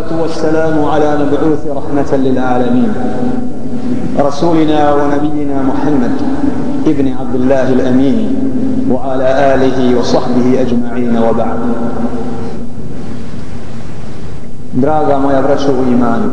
والصلاة والسلام على مبعوث رحمة للعالمين رسولنا ونبينا محمد ابن عبد الله الأمين وعلى آله وصحبه أجمعين وبعد. Draga moja braćo u imanu,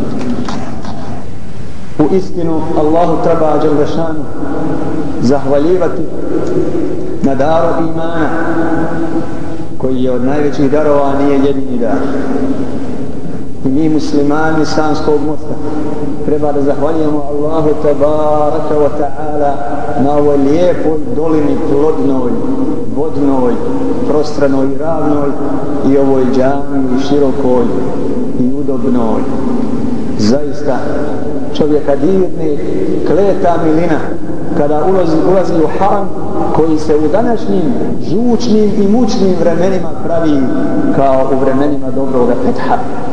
u istinu Allahu treba dželle šanu zahvaljivati na daru imana koji je od najvećih darova, nije jedini dar. I mi muslimani Sanskog mosta treba da zahvaljujemo Allahu tabaraka wa ta'ala na ovoj lijepoj dolini, plodnoj, vodnoj, prostranoj i ravnoj i ovoj džami širokoj i udobnoj. Zaista čovjeka dirne kleta milina kada ulazi u haram koji se u današnjim žučnim i mučnim vremenima pravi kao u vremenima dobroga fetha.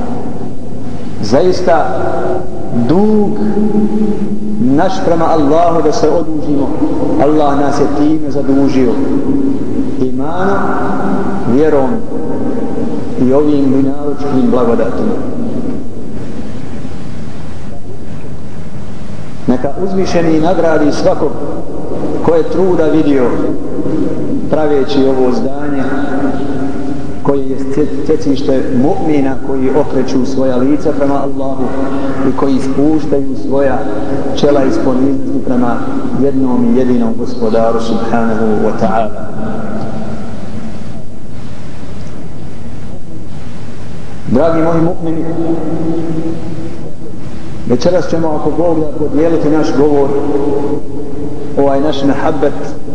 Zaista dug naš prema Allahu da se odužimo. Allah nas je time zadužio imanom, vjerom i ovim dunjalučkim blagodatima. Neka uzvišeni nagradi svakog ko je truda vidio praveći ovo zdanje koje je stjecište mu'mina koji okreću svoja lica prema Allahu i koji spuštaju svoja čela iz poniznosti prema jednom i jedinom gospodaru subhanahu wa ta'ala. Dragi moji mu'mini, večeras ćemo, ako Bog da, podijeliti naš govor, ovaj naš mehabbet,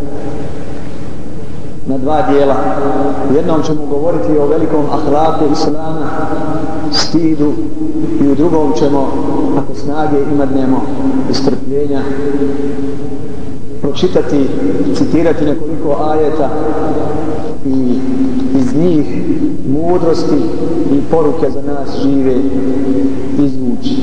na dva dijela. U jednom ćemo govoriti o velikom ahlaku islama, stidu, i u drugom ćemo, ako snage imadnemo i strpljenja, pročitati, citirati nekoliko ajeta i iz njih mudrosti i poruke za nas žive izvući.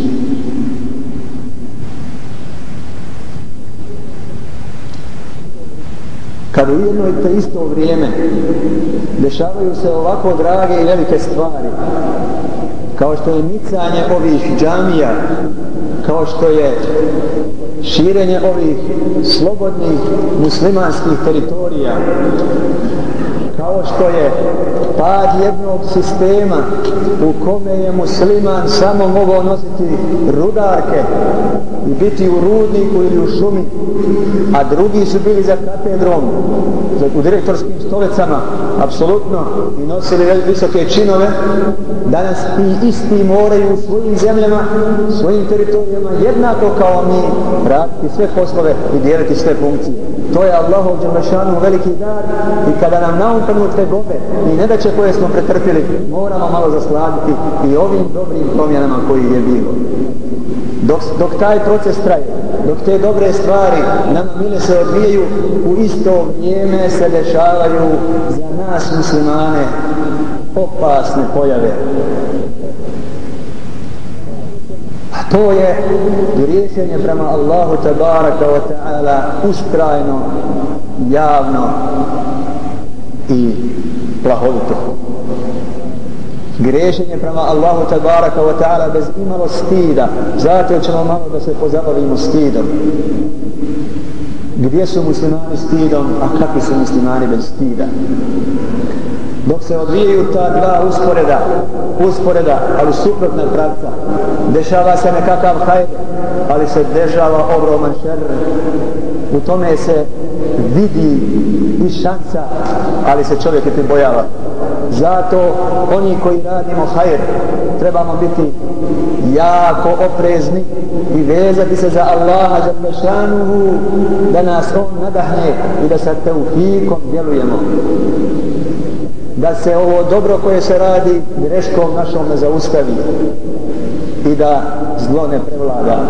Kad u jedno i te isto vrijeme dešavaju se ovako drage i velike stvari, kao što je micanje ovih džamija, kao što je širenje ovih slobodnih muslimanskih teritorija, kao što je pad jednog sistema u kome je musliman samo mogao nositi rudarke i biti u rudniku ili u šumi, a drugi su bili za katedrom, u direktorskim stolicama, apsolutno, i nosili visoke činove. Danas ti isti moraju u svojim zemljama, svojim teritorijama, jednako kao mi, raditi sve poslove i dijeliti sve funkcije. To je Allahov dželle šanu veliki dar, i kada nam naumpanu tegobe i nedaće koje smo pretrpili, moramo malo zasladiti i ovim dobrim promjenama koji je bilo. Dok taj proces traje, dok te dobre stvari nama mile se odvijaju, u isto vrijeme se dešavaju za nas muslimane opasne pojave. A to je griješenje prema Allahu tabaraka wa ta'ala ustrajno, javno i plahovito. Griješenje prema Allahu tabaraka wa ta'ala bez imalo stida. Zato ćemo malo da se pozabavimo stidom. Gdje su muslimani stidom, a kakvi su muslimani bez stida? Dok se odvijaju ta dva usporeda, ali suprotna pravca, dešava se nekakav hajr, ali se dešava ogroman šer. U tome se vidi i šansa, ali se čovjek i pribojava. Zato oni koji radimo hajr trebamo biti jako oprezni i vezati se za Allaha dželle šanuhu da nas on nadahne i da sa teufikom djelujemo, da se ovo dobro koje se radi greškom našom ne zaustavi i da zlo ne prevlada.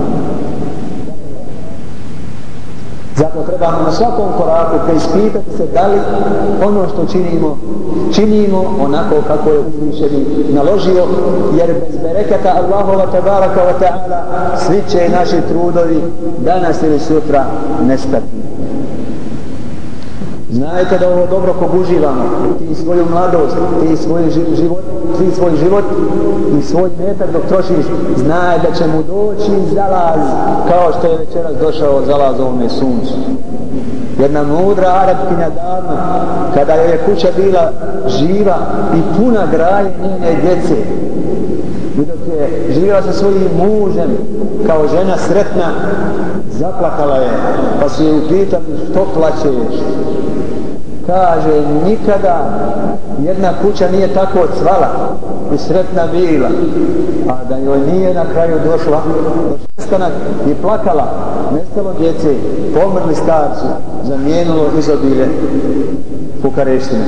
Zato trebamo na svakom koraku preispitati se da li ono što činimo onako kako je uzvišeni naložio, jer bez bereketa Allahova tabaraka wa ta'ala svi će naši trudovi danas ili sutra nestati. Znajte da ovo dobro kog uživamo, ti svoju mladost, ti svoj život i svoj metak dok trošiš, znaj da će mu doći zalaz, kao što je večeras došao zalaz ovome suncu. Jedna mudra Arapkinja davno, kada je kuća bila živa i puna graje njene djece, i dok je živjela sa svojim mužem kao žena sretna, zaplakala je, pa su je upitali što plaćeš. Kaže, nikada jedna kuća nije tako cvala i sretna bila, a da joj nije na kraju došla do nestanak i plakala, nestalo djece, pomrli starci, zamijenilo izobilje pukareštine.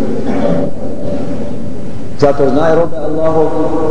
Zato znaj, robe Allahov,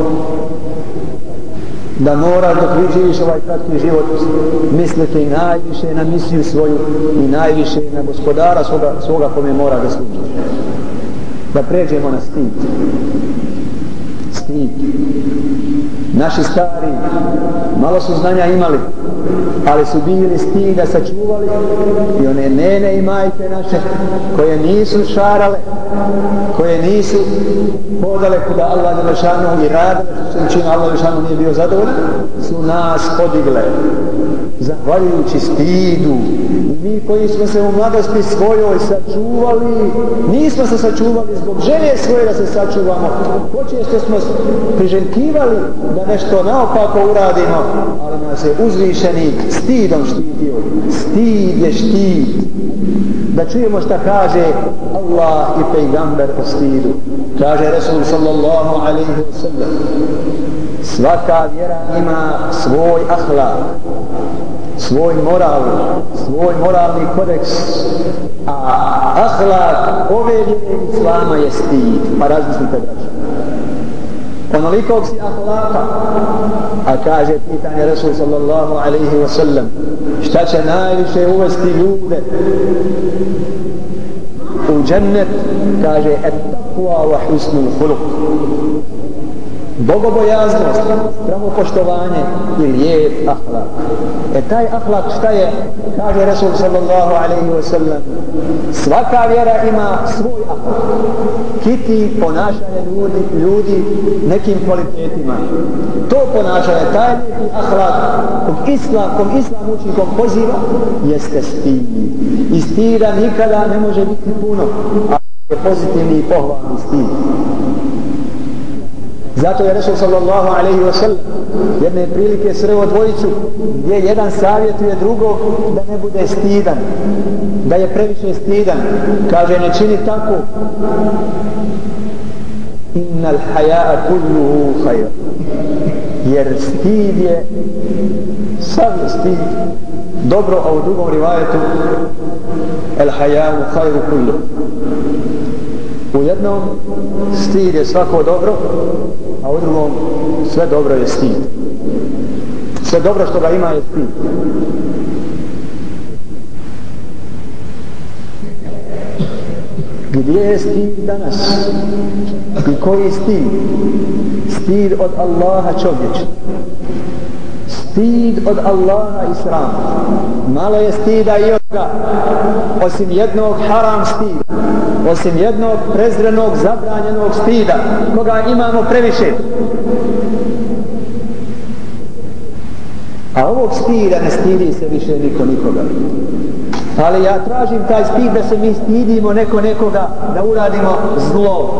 da moraš dok vi živiš ovaj kratki život misliti najviše na misiju svoju i najviše na gospodara svoga kome mora da služi. Da pređemo na stid. Stid. Naši stari malo su znanja imali, ali su bili stida sačuvali i one nene i majke naše koje nisu šarale, koje nisu hodale kuda Allah Đelešanu i radile što se učinu Allah Đelešanu nije bio zadovoljan, su nas podigle zahvaljujući stidu. I mi koji smo se u mladosti svojoj sačuvali, nismo se sačuvali zbog želje svoje da se sačuvamo, počesto smo priželjkivali da nešto naopako uradimo, ali nas je uzvišeni stidom štitio. Stid je štit. Da čujemo šta kaže Allah i pejgamber o stidu. Kaže Resul sallallahu alaihi wa sallam, svaka vjera ima svoj ahlak, svoj moral, svoj moralni kodeks, a ahlak ove vjere islama je stid. Pa razmislite, braćo. Onolikog si ahlaka, a kaže pitanje Resul sallallahu alaihi wa sallam, šta će najviše uvesti ljude u džennet, kaže et taqwa wa husnul khuluq, bogobojaznost, samopoštovanje i lijep ahlak. Taj ahlak šta je? Kaže Resul sallallahu alaihi wa sallam, svaka vjera ima svoj ahlak, kiti ponašanje ljudi nekim kvalitetima. To ponašanje, taj neki ahlak kom islam uči, kom poziva, jeste stid. I stida nikada ne može biti puno, a je pozitivni i pohvalni stid. Zato je Resul sallallahu alaihi wa sallam jedne prilike sreo dvojicu gdje jedan savjetuje drugog da ne bude stidan, da je previše stidan. Kaže, ne čini tako. Innal haja'a kulluhu khair. Jer stid je, sav je stid dobro, a u drugom rivajetu el haja'u khairu kulluhu. U jednom stid je svako dobro, a u drugom sve dobro je stid. Sve dobro što ga ima je stid. Gdje je stid danas? I koji stid? Stid od Allaha čovječ. Stid od Allaha i srama. Malo je stida i od ga, osim jednog haram stida, osim jednog prezrenog, zabranjenog stida, koga imamo previše. A ovog stida ne stidi se više nikoga. Ali ja tražim taj stid da se mi stidimo nekoga, da uradimo zlo.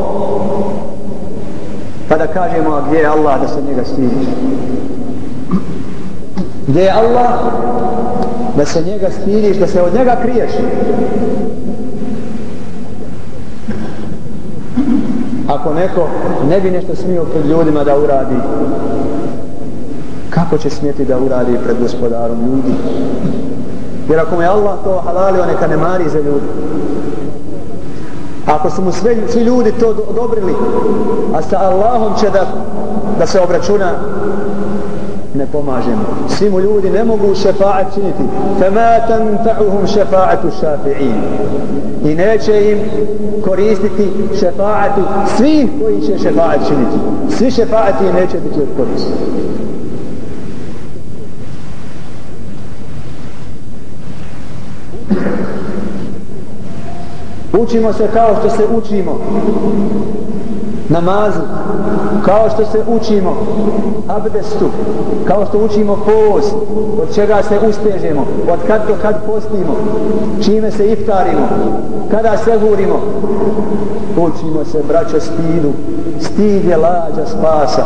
Pa da kažemo, a gdje je Allah da se njega stidiš? Gdje je Allah da se njega stidiš, da se od njega kriješ? Ako neko ne bi nešto smio pred ljudima da uradi, kako će smjeti da uradi pred gospodarom ljudi? Jer ako mu je Allah to halalio, neka ne mari za ljudi. Ako su mu svi ljudi to odobrili, a sa Allahom će da se obračuna, ne pomažemo. Svi mu ljudi ne mogu šefaat činiti. فَمَا تَنْفَعُهُمْ شَفَاعَةُ الشَّافِعِينَ. I neće im koristiti šefaatu svih koji će šefaat činiti. Svi šefaati neće biti od koristi. Učimo se kao što se učimo namazu, kao što se učimo abdestu, kao što učimo post, od čega se ustežemo, od kad do kad postimo, čime se iftarimo, kada se hurimo. Učimo se, braćo, stidu. Stid je lađa spasa.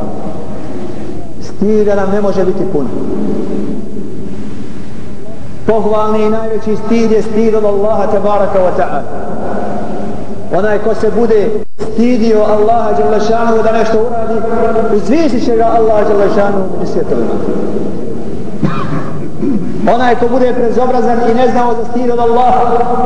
Stida nam ne može biti puno. Pohvalni i najveći stid je stid od Allaha tebaraka wa ta'ala. Onaj ko se bude stidio Allaha dželle šanuhu da nešto uradi, uzvisit će ga Allah dželle šanuhu među svjetovima. Onaj ko bude prezobrazan i ne znao za stid od Allaha,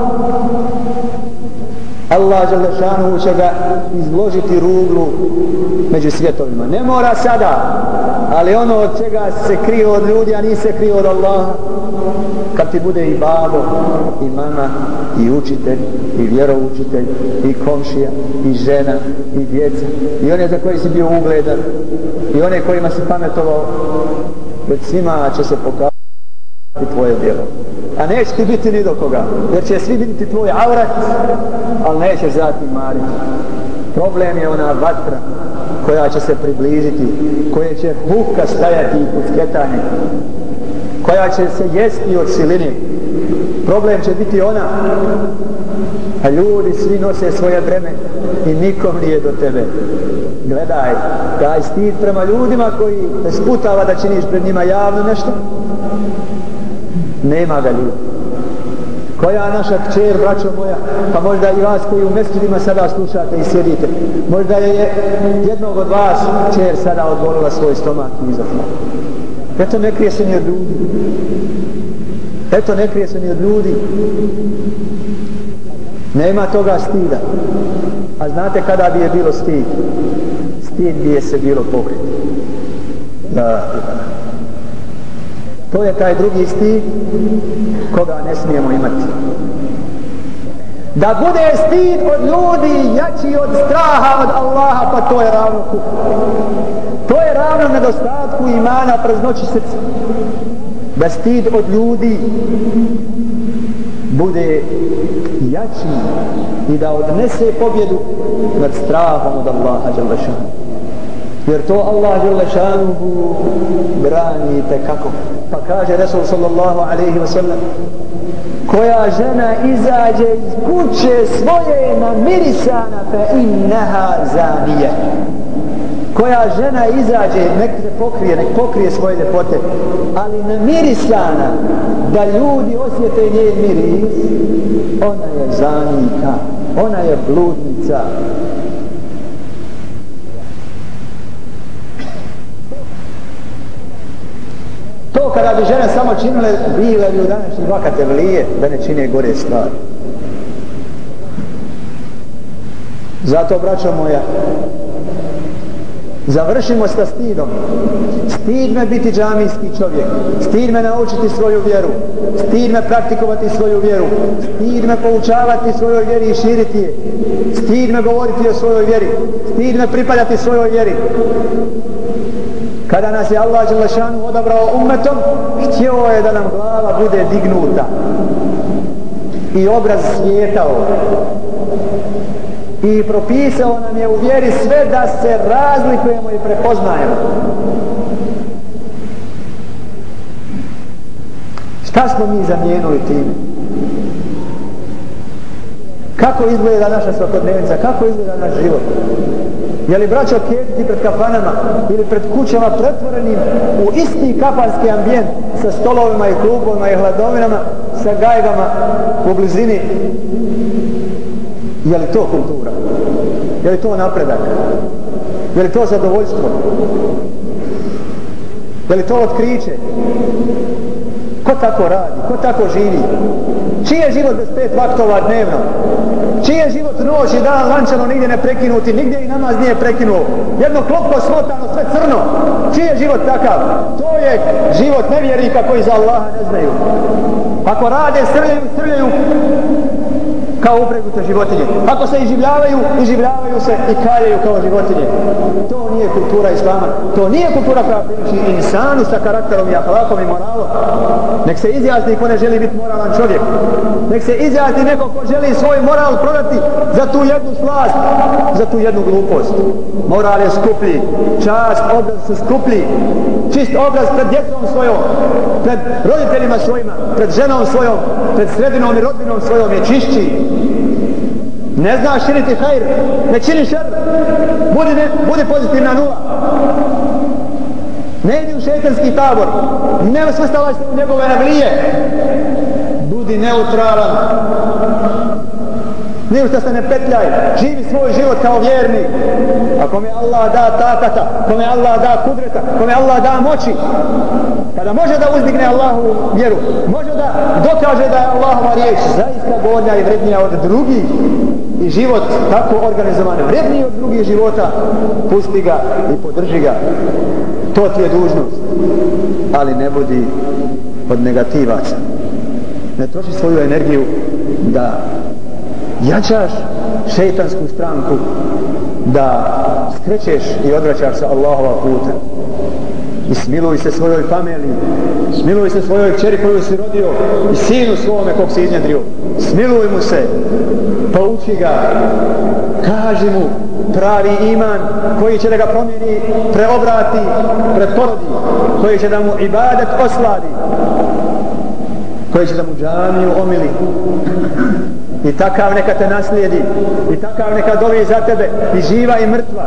Allah dželle šanuhu će ga izložiti ruglu među svjetovima. Ne mora sada, ali ono od čega se krije od ljudi, a nisi se krije od Allaha, kad ti bude i babo, i mama, i učitelj, i vjeroučitelj, i komšija, i žena, i djeca, i one za koji si bio ugledan, i one kojima si pametovao, već svima će se pokazati tvoje djelo. A neće ti biti ni do koga, jer će svi vidjeti tvoj avrat, ali neće zatim mariti. Problem je ona vatra koja će se približiti, koje će buka stajati i pucketanje, koja će se jesti od siline. Problem će biti ona, a ljudi svi nose svoje breme i nikom nije do tebe. Gledaj, taj stid prema ljudima koji te sputava da činiš pred njima javno nešto, nema ga ljudi. Koja naša kćer, braćo moja, pa možda i vas koji u mesdžidima sada slušate i sjedite, možda je jednog od vas kćer sada odbolila svoj stomak i izašla. Eto, ne krije se ni od ljudi. Eto, ne krije se ni od ljudi. Nema toga stida. A znate kada bi je bilo stid? Stid bi je se bilo pokriti. Da. To je taj drugi stid koga ne smijemo imati. Da bude stid od ljudi jači od straha od Allaha, pa to je ravno kufru. To je ravno nedostatku imana, praznoći srca. Da stid od ljudi bude jači i da odnese pobjedu nad strahom od Allaha dželle šanuhu. Jer to Allah dželle šanuhu brani tekako. Pa kaže Resul sallallahu alejhi ve sellem: koja žena izađe iz kuće svoje namirisana, fa innaha zanije. Koja žena izađe, nek pokrije svoje ljepote, ali namirisana, da ljudi osjete njen miris, ona je zanijka, ona je bludnica. To kada bi žene samo činile, bile bi u današnji vakate vlije, da ne čine gore stvari. Zato, braćo moja, završimo sa stidom. Stid me biti džamijski čovjek, stid me naučiti svoju vjeru, stid me praktikovati svoju vjeru, stid me poučavati svojoj vjeri i širiti je, stid me govoriti o svojoj vjeri, stid me pripadati svojoj vjeri. Kada nas je Allah dželle šanuhu odabrao ummetom, htio je da nam glava bude dignuta i obraz svijetao. I propisao nam je u vjeri sve da se razlikujemo i prepoznajemo. Šta smo mi zamijenili time? Kako izgleda naša svakodnevnica? Kako izgleda naš život? Je li braćo kjetiti pred kafanama ili pred kućama pretvorenim u isti kafanski ambijent sa stolovima i klubovima i hladovinama, sa gajgama u blizini? Je li to kultura? Je li to napredak? Je li to zadovoljstvo? Je li to otkriće? Ko tako radi? Ko tako živi? Čiji je život bez 5 vaktova dnevno? Čiji je život noć i dan lančano nigdje ne prekinuti, nigdje i namaz nije prekinuo? Jedno klopko smotano, sve crno. Čiji je život takav? To je život nevjernika koji za Allaha ne znaju. Ako rade, srljaju, kao upregnute životinje. Ako se iživljavaju se i kaljaju kao životinje. To nije kultura islama. To nije kultura koja priliči insanu sa karakterom i ahlakom i moralom. Nek se izjasni ko ne želi biti moralan čovjek. Nek se izjasni neko ko želi svoj moral prodati za tu jednu slast, za tu jednu glupost. Moral je skuplji, čast, obraz su skuplji. Čist obraz pred djecom svojom, pred roditeljima svojima, pred ženom svojom, pred sredinom i rodbinom svojom je čišći. Ne znaš činiti hajr, ne čini šer, budi pozitivna nula. Ne idi u šejtanski tabor, ne svrstavaj se u njegove navlije, budi neutralan. Ni u što se ne petljaj, živi svoj život kao vjernik. A kome Allah da takata, kome Allah da kudreta, kome Allah da moći, kada može da uzdigne Allahu vjeru, može da dokaže da je Allahova riječ zaista bolja i vrednija od drugih i život tako organizovan, vredniji od drugih života, pusti ga i podrži ga. To ti je dužnost, ali ne budi od negativaca. Ne troši svoju energiju da jačaš šejtansku stranku, da skrećeš i odvraćaš sa Allahova puta. I smiluj se svojoj familiji, smiluj se svojoj kćeri koju si rodio i sinu svome kog si iznjedrio. Smiluj mu se, pouči ga, kaži mu pravi iman koji će da ga promijeni, preobrati, preporodi, koji će da mu ibadet osladi, koji će da mu džamiju omili. I takav neka te naslijedi, i takav neka dovi za tebe, i živa i mrtva.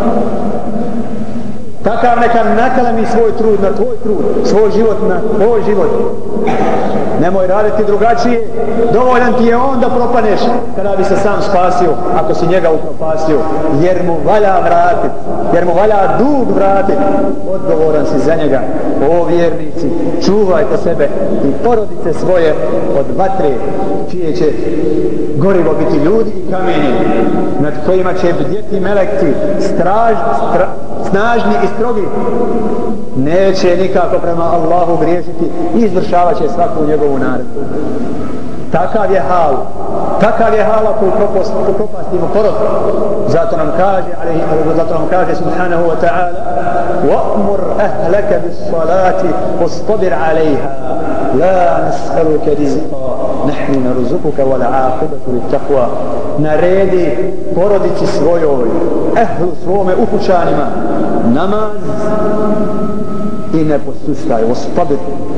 Takav neka nakalemi svoj trud na tvoj trud, svoj život na tvoj život. Nemoj raditi drugačije, dovoljan ti je on da propadneš kada bi se sam spasio, ako si njega upropastio, jer mu valja vratiti, jer mu valja dug vratiti. Odgovoran si za njega. O vjernici, čuvajte sebe i porodice svoje od vatre, čije će gorivo biti ljudi i kamenje, nad kojima će bdjeti melekci, snažni i strogi. Neće nikako prema Allahu griješiti i izvršavat će svaku njegovu naredbu. Takav je hal ako propastimo porod. Zato nam kaže subhanahu wa ta'ala: وَأْمُرْ أَهْلَكَ بِالصَّلَاةِ وَاصْطَبِرْ عَلَيْهَا لَا نَسْأَلُكَ رِزْقًا نَحْنُ نَرْزُقُكَ وَالْعَاقِبَةُ لِلتَّقْوَى. Naredi porodici svojoj, ehlu svome, ukućanima, namaz i ne posustaj, وَاصْطَبِرْ.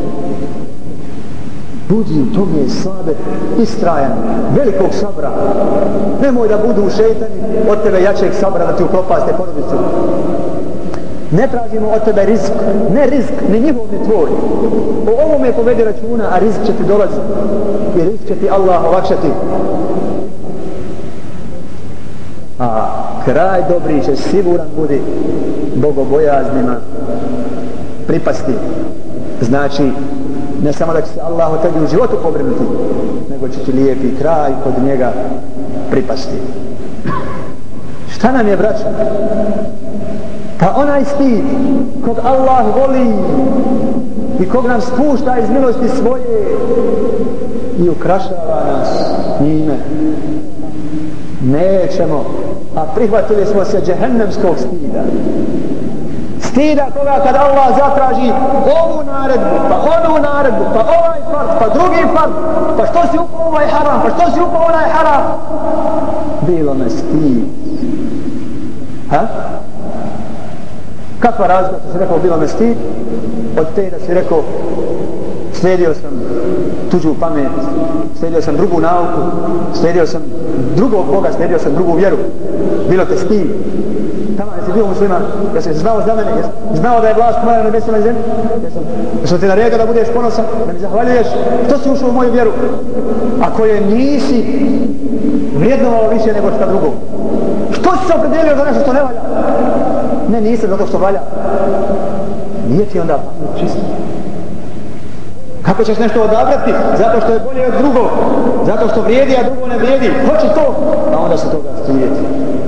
Budi u tome sabir, istrajan, velikog sabra. Nemoj da budu šejtani od tebe jačeg sabra da ti upropaste porodicu. Ne tražimo od tebe rizk, ne rizk, ni njihov, ni tvoj. O ovome povedi računa, a rizk će ti dolaziti. I rizk će ti Allah olakšati. A kraj dobri će siguran budi bogobojaznima pripasti. Znači, ne samo da će se Allah od tebi u životu pobrinuti, nego će ti lijepi kraj kod njega pripasti. Šta nam je, braćo? Pa onaj stid kog Allah voli i kog nam spušta iz milosti svoje i ukrašava nas njime. Nećemo, a prihvatili smo se džehennemskog stida. Stida koga kad Allah zatraži ovu naredbu, pa onu naredbu, pa ovaj fard, pa drugi fard, pa što si upao ovaj haram, pa što si upao onaj haram. Bilo me stid. Ha? Kakva razlika što si rekao bilo me stid? Od te da si rekao slijedio sam tuđu pamet, slijedio sam drugu nauku, slijedio sam drugog Boga, slijedio sam drugu vjeru. Bilo te stid. Tamo jesi bio musliman, jesi znao za mene, jesi znao da je vlast moja na nebesima i zemlji, jesam ti naredio da budeš ponosan, da mi zahvaljuješ, što si ušao u moju vjeru, ako je nisi vrijednovao više nego šta drugo. Što si se opredelio za nešto što ne valja? Ne, nisam zato što valja. Nije ti onda čisto. Kako ćeš nešto odabrati? Zato što je bolje od drugog, zato što vrijedi, a drugo ne vrijedi. Hoće to, a onda se toga strijeti.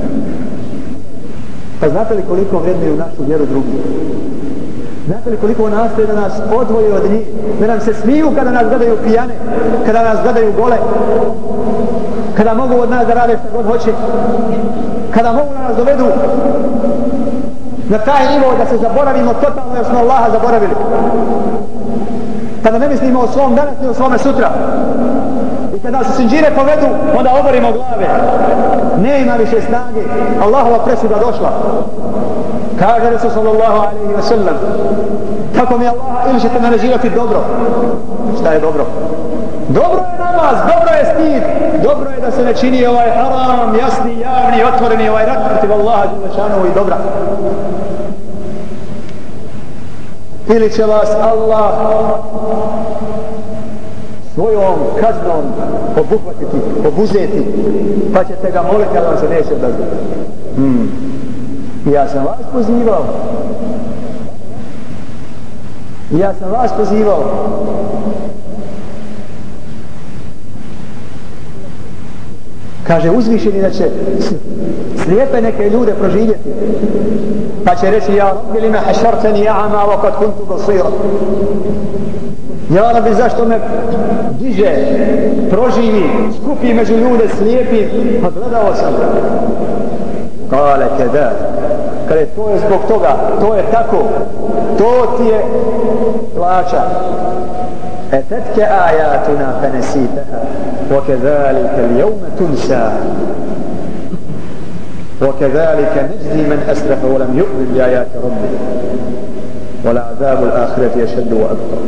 Pa znate li koliko vrednuju našu vjeru drugi? Znate li koliko nastoje da nas odvoje od njih? Da nam se smiju kada nas gledaju pijane, kada nas gledaju gole, kada mogu od nas da rade što god hoće, kada mogu da nas dovedu na taj nivo da se zaboravimo totalno jer smo Allaha zaboravili, kada ne mislimo o svom danas ni o svome sutra, i kada se sinđire povedu onda oborimo glave, nema više snage, Allahova presuda došla. Kaže Resul sallallahu alaihi wa sallam, tako mi Allah, ili ćete naređivati dobro. Šta je dobro? Dobro je namaz, dobro je stid, dobro je da se ne čini ovaj haram, jasni, javni, otvoreni ovaj rat protiv Allaha dželešanu i dobra. Ili će vas Allah svojom kaznom obuhvatiti, obuzeti, pa ćete ga moliti, ali vam se neće odazvati. Ja sam vas pozivao. Kaže uzvišeni da će slijepe neke ljude proživjeti, pa će reći ja Rabbi lima hašartani a'ama wa kad kuntu basira. Ja Rabbi zašto me diže, proživi, skupi među ljude slijepi, pa gledao sam. Kale kada, kada to je zbog toga, to je tako, to ti je plaća. Etetke ajatuna fenesitaha, وكذلك اليوم تنسى وكذلك نجزي من أسرف ولم يؤمن بآيات ربه ولعذاب الآخرة يشد وأبقى.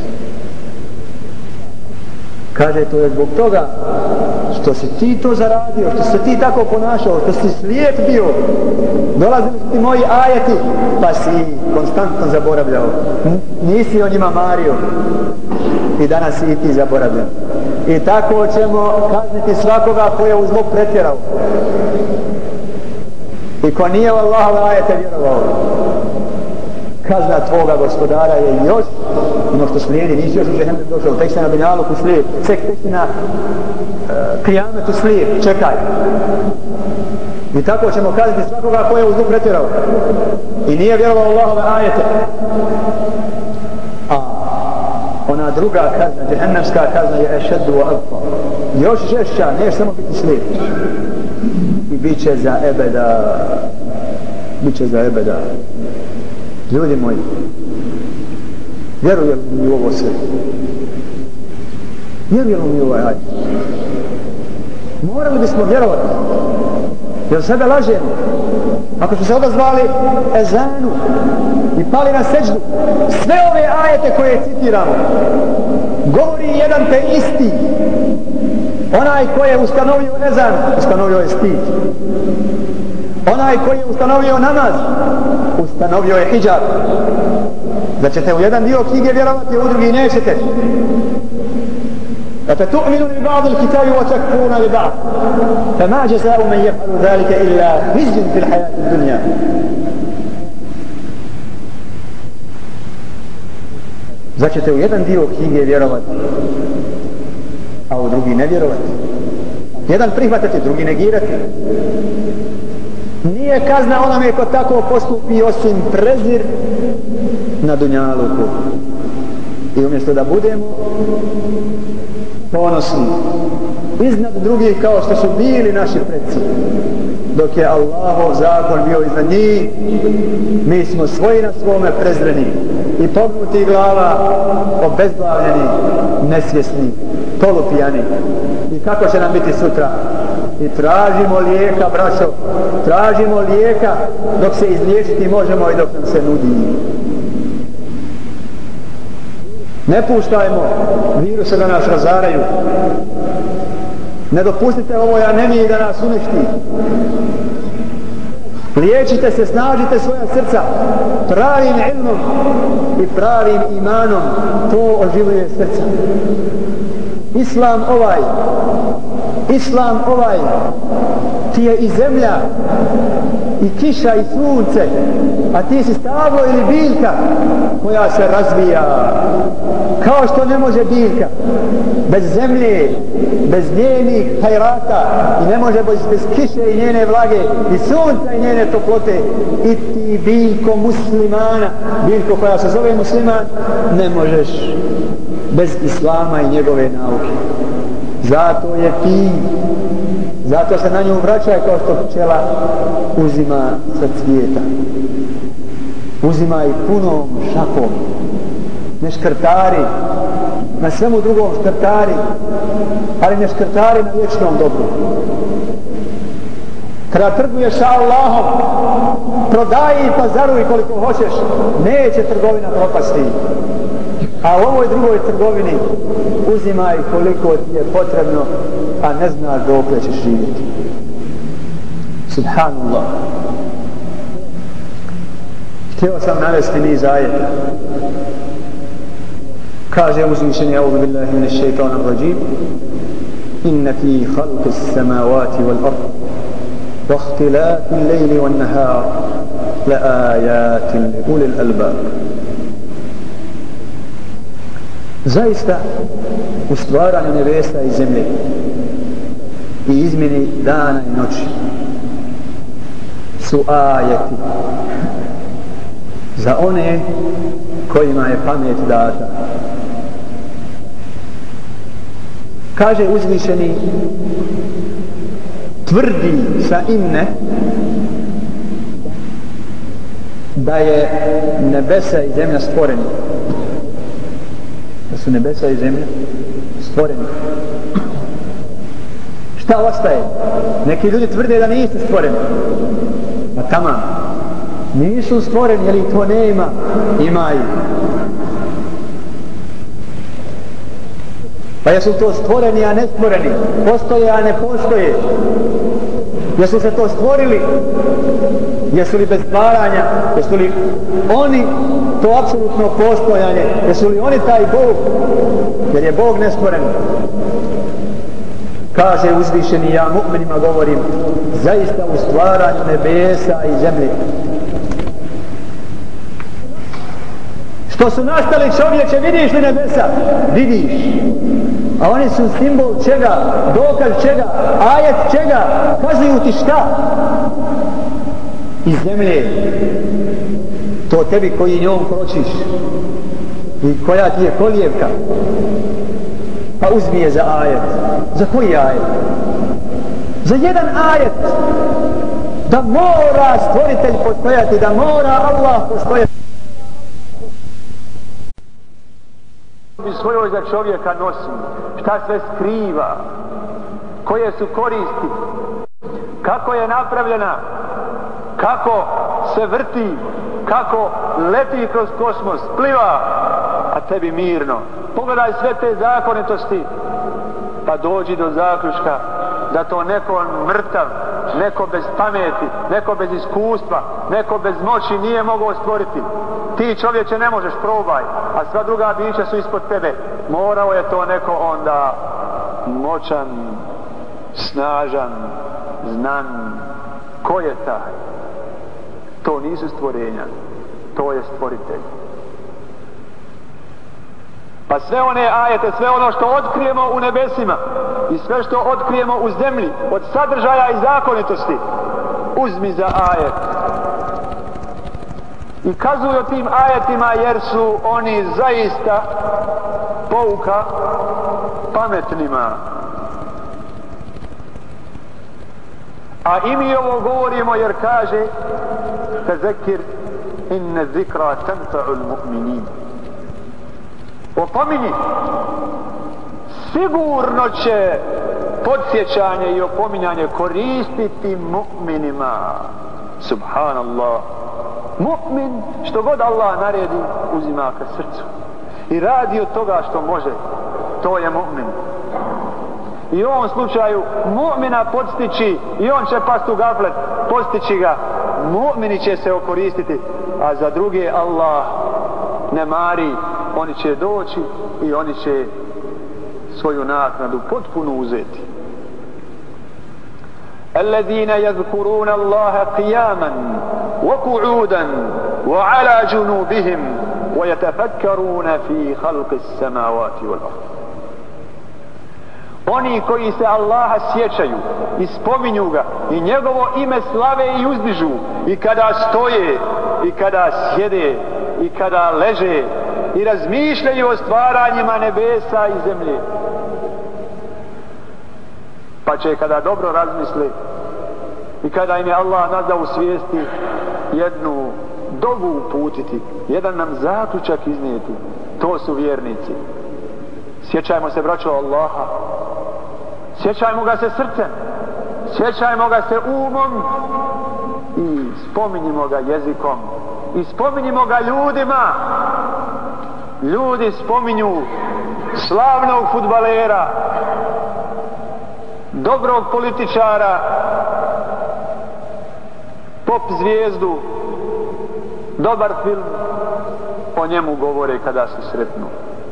Kaže to je zbog toga što si ti to zaradio, što si ti tako ponašao, što si slijep bio, dolazili ti moji ajeti pa si konstantno zaboravljao, nisi o njima mario i danas si i ti zaboravljao. I tako ćemo kazniti svakoga ko je u zlog pretjerao i ko nije u Allahove ajete vjerovao. Kazna tvoga gospodara je još ono što slijedi, nisi još u džehennem došao, tek si na Dunjaluku slijed, tek si na Kijametu slijed, čekaj. I tako ćemo kazniti svakoga ko je u zlog pretjerao i nije vjerovao u Allahove ajete. Ona druga kazna, džehennemska kazna je ešeddu wa abqa. Još žešća, neš samo biti slijep. I bit će za ebeda. Biće za ebeda. Ljudi moji, vjerujemo mi u ovo sve? Vjerujemo mi u ovaj ajet? Morali bismo vjerovati. Jer sebe lažemo. Ako su se odazvali ezanu i pali na seđdu, sve ove ajete koje citiramo govori jedan te isti. Onaj koji je ustanovio ezan, ustanovio je stid. Onaj koji je ustanovio namaz, ustanovio je hijab. Da ćete u jedan dio knjige vjerovati, u drugi nećete. أفتؤمنون ببعض الكتاب وتكفرون ببعض فما جزاء من يفعل ذلك إلا خزي في الحياة الدنيا. Začete u jedan dio knjige vjerovati, a u drugi ne vjerovati. Jedan prihvatati, drugi negirati. Nije kazna onome ko tako postupi osim prezir na dunjaluku. I umjesto da budemo ponosni iznad drugih kao što su bili naši predci, dok je Allahov zakon bio iznad njih, mi smo svoji na svome prezreni i pognuti glava, obezglavljeni, nesvjesni, polupijani. I kako će nam biti sutra? I tražimo lijeka, braćo, tražimo lijeka dok se izliječiti možemo i dok nam se nudi. Ne puštajmo viruse da nas razaraju. Ne dopustite ovoj anemiji da nas uništi. Liječite se, snažite svoja srca pravim ilmom i pravim imanom. To oživljuje srca. Islam ovaj ti je i zemlja i kiša i sunce, a ti si stablo ili biljka koja se razvija. Kao što ne može biljka bez zemlje, bez njenih hajrata i ne može bez kiše i njene vlage i sunca i njene toplote, i ti biljko muslimana, biljko koja se zove musliman, ne možeš bez islama i njegove nauke. Zato je ti Zato se na nju vraćaj kao što pčela uzima sa cvijeta. Uzima i punom šakom. Ne škrtari, na svemu drugom škrtari, ali ne škrtari na vječnom dobru. Kada trguješ sa Allahom, prodaji i pazaruj koliko hoćeš, neće trgovina propasti. A u ovoj drugoj trgovini uzimaj koliko ti je potrebno, a ne znaš dokle ćeš živjeti. Subhanallah. Htio sam navesti niz ajeta. Kaže uzvišeni A'udhu billahi minash shaitanir rajim Inna fi khalqis samawati wal ard wa ikhtilafil layli wan nahar la ayatin li ulil albab. Zaista u stvaranju nebesa i zemlje i izmjeni dana i noći su ajeti za one kojima je pamet data. Kaže uzvišeni, tvrdi sa inne da je nebesa i zemlja stvoreni. Da su nebesa i zemlja stvoreni. Šta ostaje? Neki ljudi tvrde da nisu stvoreni. Pa tamam. Nisu stvoreni, jer to nema. Ima ih. Pa jesu to stvoreni, a ne stvoreni? Postoje, a ne postoje? Jesu se to stvorili? Jesu li bez stvaranja? Jesu li oni to apsolutno postojanje? Jesu li oni taj Bog? Jer je Bog nestvoren. Kaže uzvišeni, ja mu'minima govorim, zaista u stvaranju nebesa i zemlje. Što su nastali čovječe, vidiš li nebesa? Vidiš. A oni su simbol čega? Dokaz čega? Ajet čega? Kazuju ti šta? Iz zemlje. To tebi koji njom kročiš. I koja ti je kolijevka. Pa uzmi je za ajet. Za koji ajet? Za jedan ajet. Da mora stvoritelj postojati, da mora Allah postojati. Svojoj za čovjeka nosi, šta sve skriva, koje su koristi, kako je napravljena, kako se vrti, kako leti kroz kosmos, pliva, a tebi mirno. Pogledaj sve te zakonitosti, pa dođi do zaključka da to neko mrtav, neko bez pameti, neko bez iskustva, neko bez moći nije mogao stvoriti. Ti čovječe ne možeš, probaj, a sva druga bića su ispod tebe. Morao je to neko onda moćan, snažan, znan. Ko je taj? To nisu stvorenja, to je stvoritelj. Pa sve one ajete, sve ono što otkrijemo u nebesima i sve što otkrijemo u zemlji od sadržaja i zakonitosti, uzmi za ajet. I kazuju o tim ajetima jer su oni zaista pouka pametnima. A i mi ovo govorimo jer kaže fezekir inne zikra tanfa'ul mu'minin. Opominji, sigurno će podsjećanje i opominjanje koristiti mu'minima. Subhanallah. Mu'min što god Allah naredi uzima ka srcu i radi od toga što može. To je mu'min. I u ovom slučaju mu'mina podstići i on će past u gaflet, postići ga. Mu'mini će se okoristiti, a za druge Allah ne mari. Oni će doći i oni će svoju naknadu potpuno uzeti. الذين يذكرون الله قياما وقعودا وعلى جنوبهم ويتفكرون في خلق السماوات والأرض. Oni koji se Allaha sjećaju i spominju ga i njegovo ime slave i uzdižu i kada stoje i kada sjede i kada leže i razmišljaju o stvaranjima nebesa i zemlje. Pa će kada dobro razmisli i kada im je Allah nada u svijesti jednu dovu uputiti, jedan nam zaključak iznijeti, to su vjernici. Sjećajmo se, braćo, Allaha, sjećajmo ga se srcem, sjećajmo ga se umom i spominjimo ga jezikom i spominjimo ga ljudima. Ljudi spominju slavnog fudbalera, dobrog političara, pop zvijezdu, dobar film, o njemu govore kada se sretnu.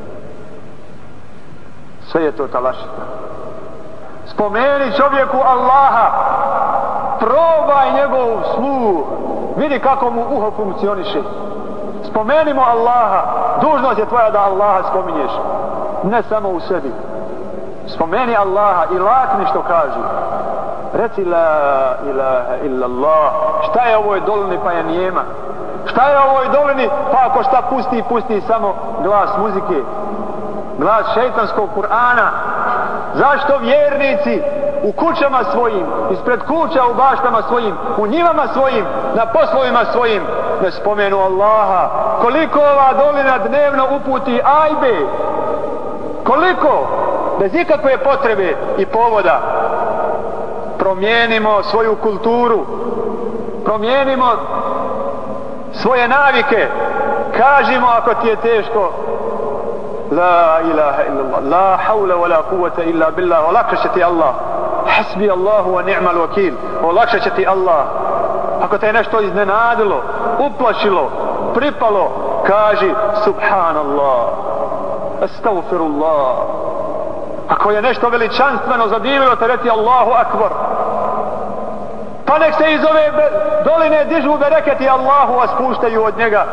Sve je to talašina. Spomeni čovjeku Allaha, probaj njegov sluh, vidi kako mu uho funkcioniše. Spomenimo Allaha, dužnost je tvoja da Allaha spominješ, ne samo u sebi. Spomeni Allaha i lakni što kaže. Reci la ilaha illa Allah. Šta je ovoj dolini pa je nijema? Šta je ovoj dolini pa ako šta pusti samo glas muzike, glas šejtanskog Kur'ana? Zašto vjernici u kućama svojim, ispred kuća u baštama svojim, u njivama svojim, na poslovima svojim ne spomenu Allaha? Koliko ova dolina dnevno uputi ajbe, koliko, bez ikakve potrebe i povoda. Promijenimo svoju kulturu, promijenimo svoje navike, kažimo ako ti je teško la ilaha illallah, la hawla wa la quwwata illa billah, olakšat će ti Allah, hasbi Allahu wa ni'mal wakil, olakšat će ti Allah. Ako te je nešto iznenadilo, uplašilo, pripalo, kaži subhanallah, astaghfirullah. Ako je nešto veličanstveno zadivilo te, reci Allahu akbar. Pa nek se iz ove doline dižu bereketi Allahu, a spuštaju od njega.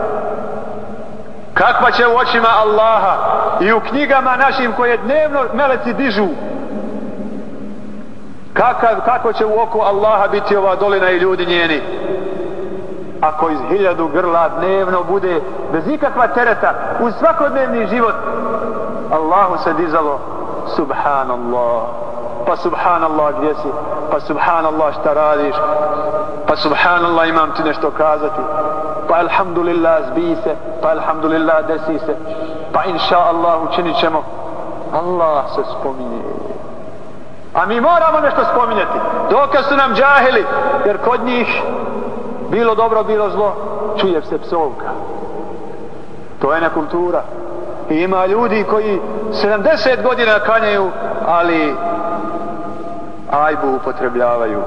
Kakva će u očima Allaha i u knjigama našim koje dnevno meleci dižu, kako će u oku Allaha biti ova dolina i ljudi njeni, ako iz 1000 grla dnevno bude bez ikakva tereta u svakodnevni život Allahu se dizalo subhanallah, pa subhanallah gdje si, pa subhanallah šta radiš, pa subhanallah imam ti nešto kazati, pa alhamdulillah zbi se, pa alhamdulillah desi se, pa inša Allah učinit ćemo. Allah se spominje, a mi moramo nešto spominjati. Dokaz su nam džahili, jer kod njih bilo dobro bilo zlo čuje se psovka. To je nekultura. I ima ljudi koji 70 godina klanjaju, ali ajbu upotrebljavaju.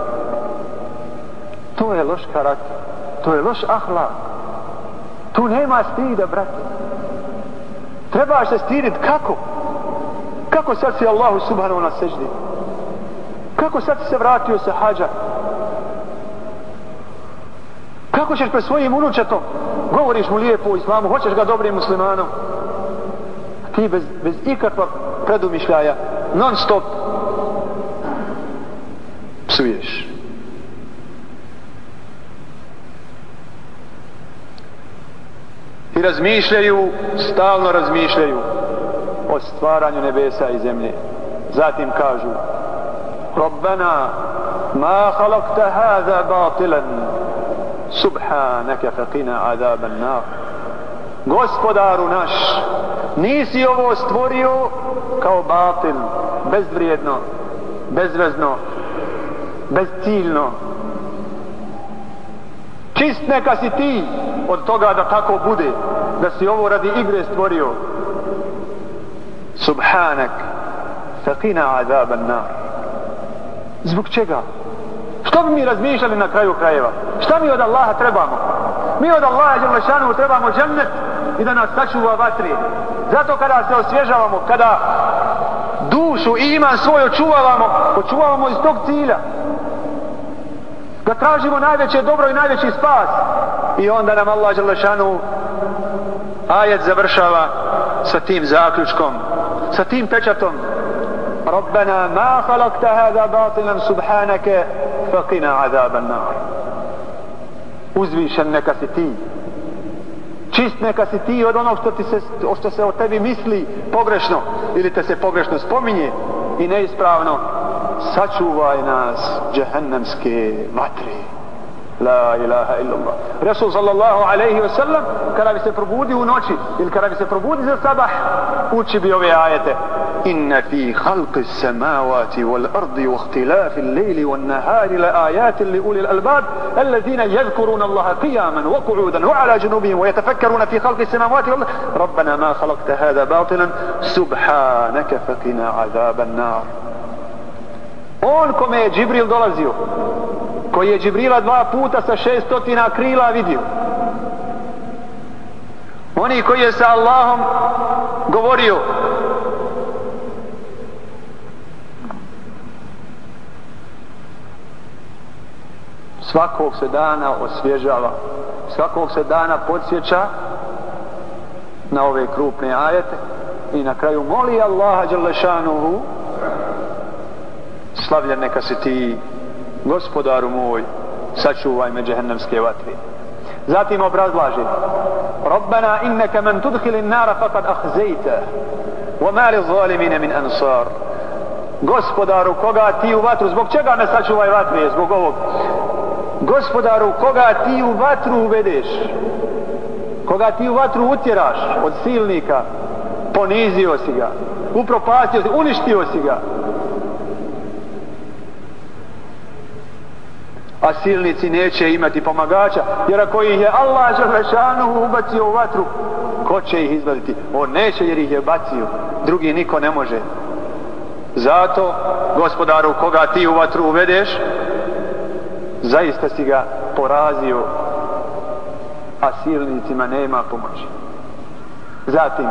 To je loš karakter, to je loš ahlak. Tu nema stida, brate. Trebaš se stiditi. Kako sad si Allahu subhanahu na seždi? Kako sad si se vratio sa hađa? Kako ćeš pred svojim unučetom, govoriš mu lijepo o islamu, hoćeš ga dobrim muslimanom, ti bez ikakva predumišljaja non stop psuješ. I razmišljaju, stalno razmišljaju o stvaranju nebesa i zemlje. Zatim kažu: Rabbana ma khalaqta hadha batilan subhanaka faqina azaban nar. Gospodaru naš, nisi ovo stvorio kao batil, bezvrijedno, bezvezno, bezciljno. Čist neka si ti od toga da tako bude, da si ovo radi igre stvorio. Subhanak faqina azaban nar. Zbog čega? Što bi mi razmišljali na kraju krajeva? Šta mi od Allaha trebamo? Mi od Allaha dželešanu trebamo džennet i da nas sačuva vatri. Zato kada se osvježavamo, kada dušu i iman svoj očuvavamo iz tog cilja, da tražimo najveće dobro i najveći spas. I onda nam Allah dželešanu ajet završava sa tim zaključkom, sa tim pečatom: Rabbana ma khalaqta hadha batilan subhanaka faqina azaban nar. Uzvišen neka si ti, čist neka si ti od onog što se o tebi misli pogrešno ili te se pogrešno spominje i neispravno. sačuvaj nas džehennemske vatre. La ilaha illallah. Resul sallallahu alaihi wa sallam kada bi se probudi u noći ili kada bi se probudi za sabah uči bi ove ajete: inna fi khalqi samawati wal ardi wa ikhtilafi al-layli wan nahari la ayatin li ulil albab alladhina yadhkuruna Allaha qiyaman wa qu'udan wa ala junubihim wa yatafakkaruna fi khalqi samawati wal ardi rabbana ma khalaqta hadha batilan subhanaka faqina adhaban nar. On kome je Džibril dolazio, koji je Džibrila 2 puta sa 600 krila vidio, oni koji je sa Allahom govorio, svakog se dana osvježava, svakog se dana podsjeća na ove krupne ajete i na kraju moli Allaha dželle šanuhu: slavljen neka si ti, gospodaru moj, sačuvaj me džehennemske vatre. Zatim obrazlaže: Rabbana innaka man tudkhilin nara faqad akhzayta wa ma liz-zalimin min ansar. Gospodaru, koga ti u vatru, zbog čega me sačuvaj vatre? Zbog ovog. Gospodaru, koga ti u vatru uvedeš, koga ti u vatru utjeraš od silnika, ponizio si ga, upropastio si, uništio si ga. A silnici neće imati pomagača, jer ako ih je Allah dželešanuhu ubacio u vatru, ko će ih izvaditi? On neće, jer ih je bacio, drugi niko ne može. Zato, gospodaru, koga ti u vatru uvedeš, zaista si ga porazio, a silnicima nema pomoći. Zatim: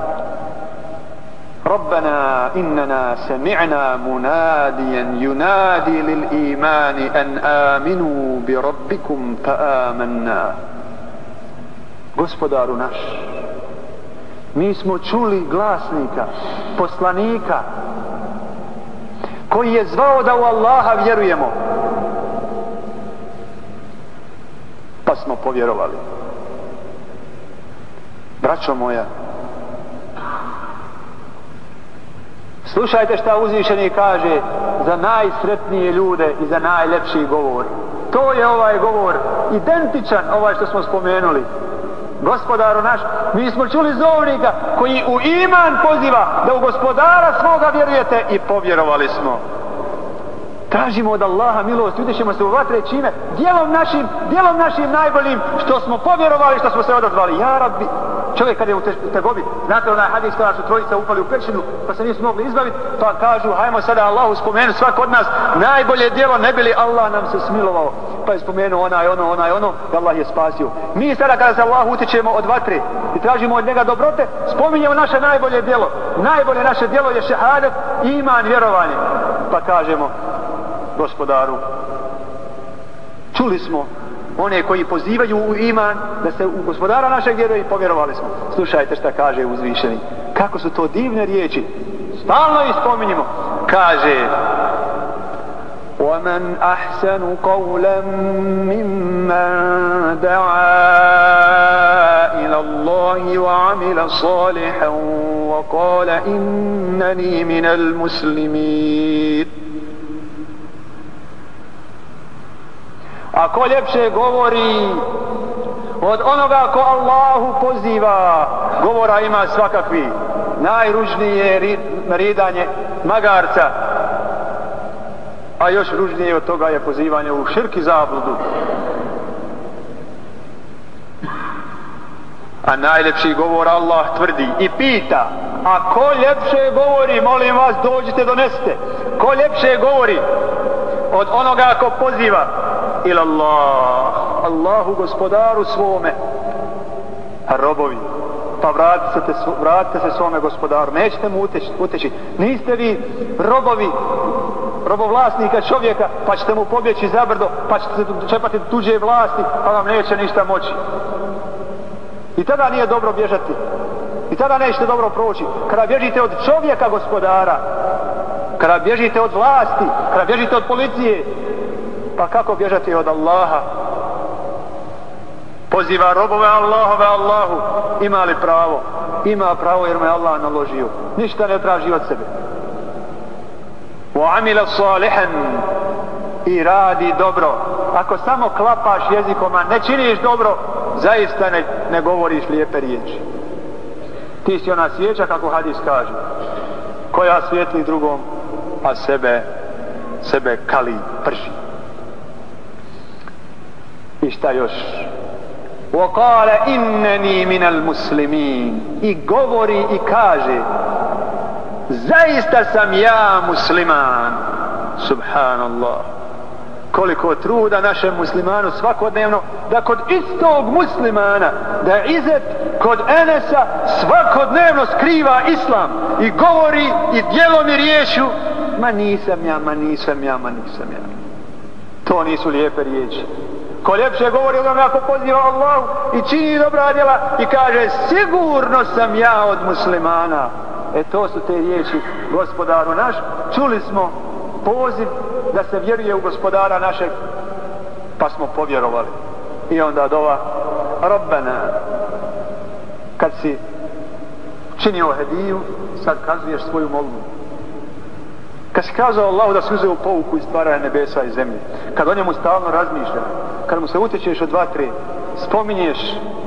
Rabbana innana sami'na munadiyan yunadi lil imani an aminu bi rabbikum fa amanna. Gospodaru naš, mi smo čuli glasnika, poslanika, koji je zvao da u Allaha vjerujemo, pa smo povjerovali. Braćo moja, slušajte šta uzvišeni kaže za najsretnije ljude i za najlepši govor. To je ovaj govor, identičan ovaj što smo spomenuli. Gospodaru naš, mi smo čuli zovnika koji u iman poziva da u gospodara svoga vjerujete, i povjerovali smo. Tražimo od Allaha milost, utječemo se u vatre čime? Djelom našim najboljim, što smo povjerovali, što smo se odazvali. Ja Rabbi, čovjek kad je u tegobi, znate onaj hadis kada su trojica upali u pećinu pa se nisu mogli izbaviti, pa kažu hajmo sada Allahu spomenu svak od nas najbolje djelo, ne bi li Allah nam se smilovao, pa je spomenuo onaj ono i Allah je spasio. Mi sada kada se Allahu utječemo od vatre i tražimo od njega dobrote, spominjemo naše najbolje djelo. Najbolje naše djelo je šehadet, iman, vjerovanje, pa kažemo: gospodaru, čuli smo one koji pozivaju u iman, da se u gospodara našeg vjeruje, i povjerovali smo. Slušajte šta kaže uzvišeni, kako su to divne riječi, stalno ih spominjemo. Kaže: وَمَنْ أَحْسَنُ قَوْلًا مِّمَّنْ دَعَا إِلَى اللَّهِ وَعَمِلَ صَالِحًا وَقَالَ إِنَّنِي مِنَ الْمُسْلِمِينَ. Ako ljepše govori od onoga ko Allahu poziva, govora ima svakakvi. Najružnije ridanje magarca, a još ružnije od toga je pozivanje u širk i zabludu. A najljepši govor Allah tvrdi i pita: a ko ljepše govori, molim vas dođite, donesite, ko ljepše govori od onoga ko poziva ila Allah, Allahu gospodaru svome. A robovi, pa vratite se svome gospodaru, nećete mu uteći. Niste vi robovi robovlasnika čovjeka, pa ćete mu pobjeći za brdo, pa ćete se čepati tuđe vlasti, pa vam neće ništa moći. I tada nije dobro bježati, i tada nećete dobro proći. Kada bježite od čovjeka gospodara, kada bježite od vlasti, kada bježite od policije, pa kako bježati od Allaha? Poziva robove Allahove Allahu. Ima li pravo? Ima pravo, jer mu je Allah naložio. Ništa ne traži od sebe. وَعَمِلَ صَالِحًا i radi dobro. Ako samo klapaš jezikom, a ne činiš dobro, zaista ne govoriš lijepe riječi. Ti si ona svijeća, kako hadis kaže, koja svijetli drugom, a sebe kali, prži. I šta još? وَقَالَ إِنَّنِي مِنَ الْمُسْلِمِينَ i govori i kaže, zaista sam ja musliman. Subhanallah. Koliko truda našem muslimanu svakodnevno da kod istog muslimana, da Izet kod Enesa svakodnevno skriva islam i govori i djelom i riječju, ma nisam ja. To nisu lijepe riječi. Ko ljepše govori od onoga ako poziva Allahu i čini dobra djela i kaže sigurno sam ja od muslimana. To su te riječi, Gospodaru naš. Čuli smo poziv da se vjeruje u Gospodara našeg, pa smo povjerovali. I onda dova Rabbana. Kad si činio hediju, sad kazuješ svoju molbu. Kad si kazao Allahu da si uzeo pouku iz stvaranja nebesa i zemlje, kad o njemu stalno razmišljaš, kad mu se utječeš od vatre, spominješ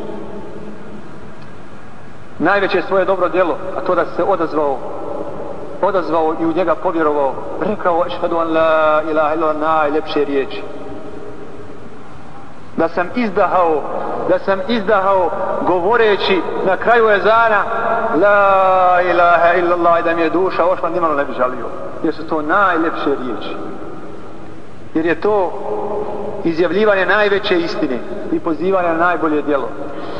najveće svoje dobro djelo, a to da se odazvao i u njega povjerovao, rekao ešhedu an la ilaha illa najljepše riječi. Da sam izdahao govoreći na kraju ezana la ilaha illallah i da mi je duša ošla, nimalo ne bi žalio. Jer su to najljepše riječi. Jer je to izjavljivanje najveće istine i pozivanje na najbolje djelo.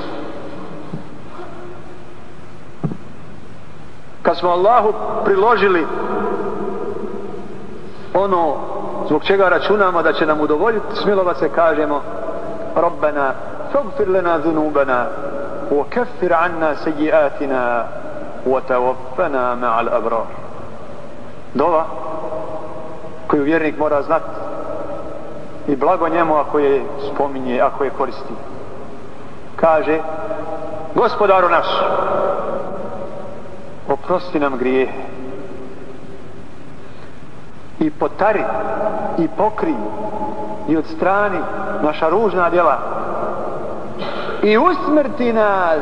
Kad smo Allahu priložili ono zbog čega računamo da će nam udovoljiti, smilovat se kažemo Rabbana faghfir lana dhunubana wa kaffir anna sayyi'atina wa tawaffana ma'al abrar. Dova koju vjernik mora znati i blago njemu ako je spominje, ako je koristi. Kaže Gospodaru naš, oprosti nam grijehe i potari i pokri i odstrani naša ružna djela i usmrti nas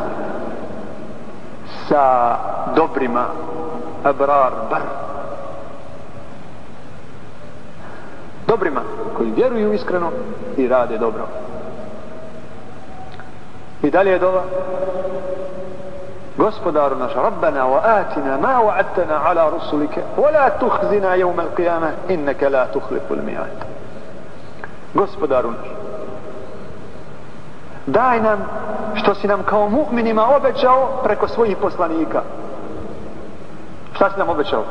sa dobrima, abrar, bar, dobrima koji vjeruju iskreno i rade dobro. I dalje je dova Gospodaru naš, Rabbana wa atina ma wa'adtana ala rusulika wa la tukhzina yawm al-qiyamah innaka la tukhlifu al-mi'ad. Gospodaru naš, daj nam što si nam kao mu'minima obećao preko svojih poslanika. Šta si nam obećao?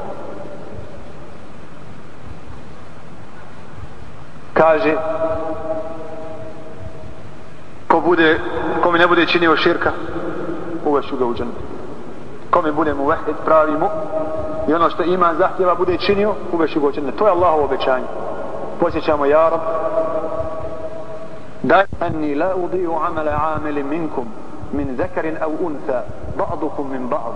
Kaže kome ne bude činio širka, uvešću ga u džennet. Kome bude mu vahid, pravi mu, i ono što iman zahtjeva bude činio, uvešću ga u džennet. To je Allahovo obećanje. Posjećamo ja Rab, daj anni la udiju amala amili minkum min zakarin au untha ba'dukum min ba'd.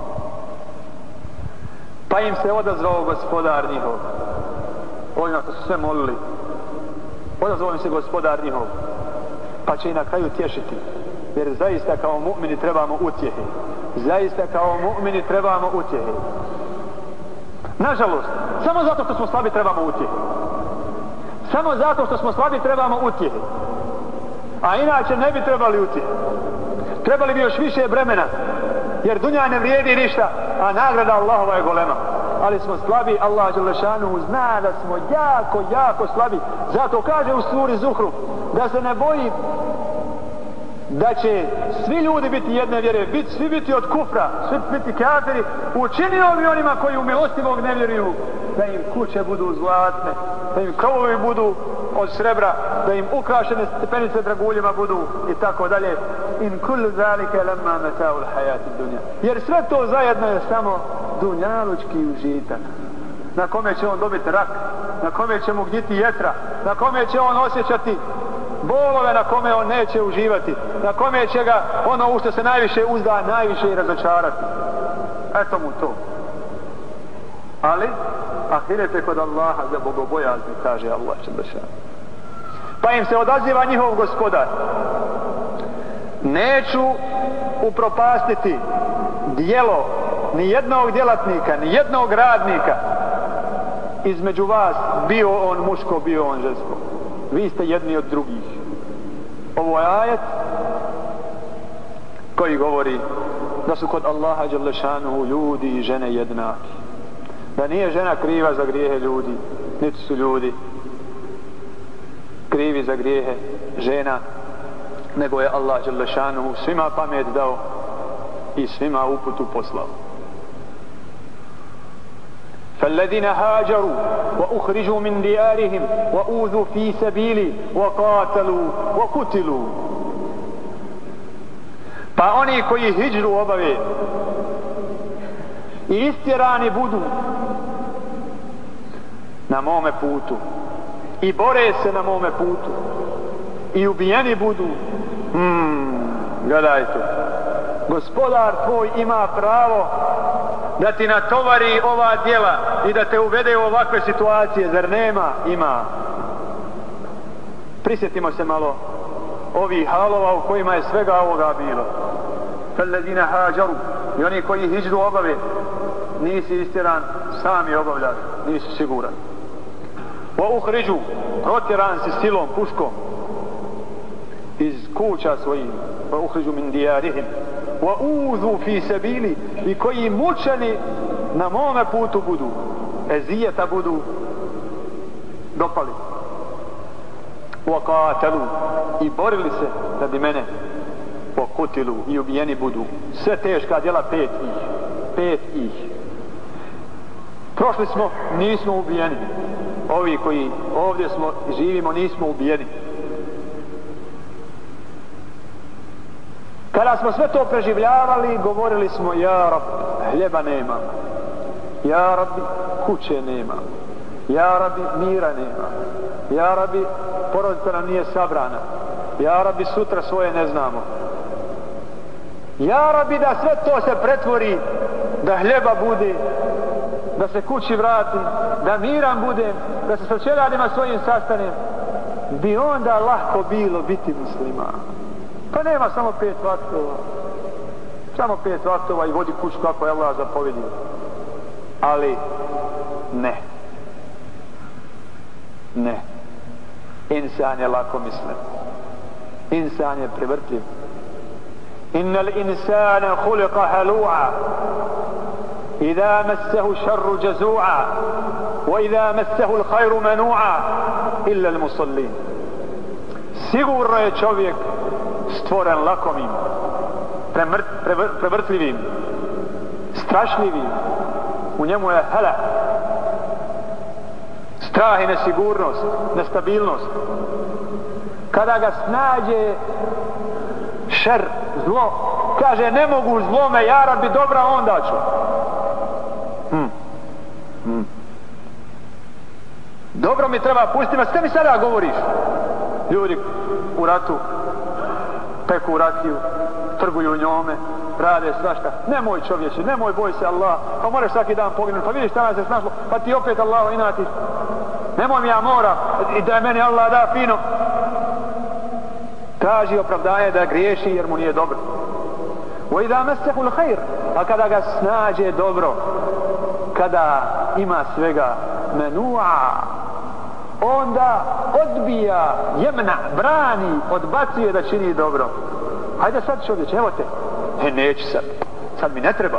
Pa im se odazvao Gospodar njihov, ovima što su sve molili, odazvao im se Gospodar njihov, pa će i na kraju tješiti. Jer zaista kao mu'mini trebamo utjehe. Nažalost, samo zato što smo slabi trebamo utjehe. A inače ne bi trebali utjehe. Trebali bi još više bremena. Jer dunja ne vrijedi ništa, a nagrada Allahova je golema. Ali smo slabi, Allah dželešanu zna da smo jako slabi. Zato kaže u suri Zuhruf da se ne boji da će svi ljudi biti jedne vjere, svi biti od kufra, svi biti kafiri, učinio bi onima koji u milostivog ne vjeruju, da im kuće budu zlatne, da im krovovi budu od srebra, da im ukrašene stepenice draguljima budu i tako dalje. In kullu zalika lamma mata'ul hayati dunya. Jer sve to zajedno je samo dunjalučki užitak. Na kome će on dobiti rak, na kome će mu gnjiti jetra, na kome će on osjećati bolove, na kome on neće uživati, na kome će ga ono u što se najviše uzda najviše i razočarati. Eto mu to. Ali ahiret je kod Allaha za bogobojazni, kaže Allah dželešanu. Pa im se odaziva njihov gospodar: neću upropastiti djelo ni jednog djelatnika, ni jednog radnika između vas, bio on muško, bio on žensko. Vi ste jedni od drugih. Ovo je ajet koji govori da su kod Allaha dželešanu ljudi i žene jednaki. Da nije žena kriva za grijehe ljudi, niti su ljudi krivi za grijehe žena, nego je Allah dželešanu svima pamet dao i svima uputu poslao. فالذين هاجروا وأخرجوا من ديارهم وأوذوا في سبيلي وقاتلوا وقتلوا. Pa oni koji hidžru obave i istjerani budu na mome putu i bore se na mome putu i ubijeni budu, gledajte, gospodar tvoj ima pravo da ti natovari ova djela i da te uvede u ovakve situacije, zar nema? Ima. Prisjetimo se malo ovih halova u kojima je svega ovoga bilo. فَالَّذِينَ هَاجَرُوا, i oni koji hidžru obave, nisi istjeran, sami obavljaš, nisi siguran. وَأُخْرِجُوا, protjeran si silom, puškom iz kuća svojih. وَأُخْرِجُوا مِنْ دِيَارِهِمْ وَأُوذُوا فِي سَبِيلِ, i koji mučeni na mome putu budu, ezijeta budu dopali. وَقَاتَلُوا, i borili se radi mene. وَقُتِلُوا, i ubijeni budu. Sve teška djela, 5 ih. Prošli smo, nismo ubijeni. Ovi koji ovdje smo živimo, nismo ubijeni. Kada smo sve to preživljavali, govorili smo: ja Rab, hljeba nema. Ja Rabbi, kuće nema. Ja Rabbi, mira nema. Ja Rabbi, porodica nam nije sabrana. Ja Rabbi, sutra svoje ne znamo. Ja Rabbi, da sve to se pretvori, da hljeba bude, da se kući vratim, da miran budem, da se sa čeladima svojim sastanem, bi onda lahko bilo biti musliman. Pa nema samo 5 vaktova. Samo 5 vaktova i vodi kuću kako je Allah zapovedio. Ali ne. Ne. Insan je lakomislen. Insan je prevrtljiv. Innal insana khuliqa halu'a. Idha massahu sharru jazu'a. Wa idha massahu al-khayru manu'a. Illa al-musallin. Sigurno je čovjek stvoren lakomim, prevrtljivim, strašljivim. U njemu je hala, strah i nesigurnost, nestabilnost. Kada ga snađe šer, zlo, kaže: ne mogu zlome, ja Rabbi, dobra, onda ću. Dobro mi treba, pusti me, šta mi sada govoriš? Ljudi u ratu peku rakiju, trguju njome, rade svašta. Nemoj čovječe, nemoj, boj se Allah, pa moraš svaki dan poginuti, pa vidiš šta nas je snašlo, pa ti opet Allah inatiš. Nemoj mi, ja mora, i da je meni Allah da fino. Traži opravdanje da griješi jer mu nije dobro. وَإِذَا مَسَّهُ الْخَيْرِ, a kada ga snađe dobro, kada ima svega, menu'a, onda odbija, jemna, brani, odbacuje da čini dobro. Hajde sad čovječ, evo te. Neću sad mi ne treba.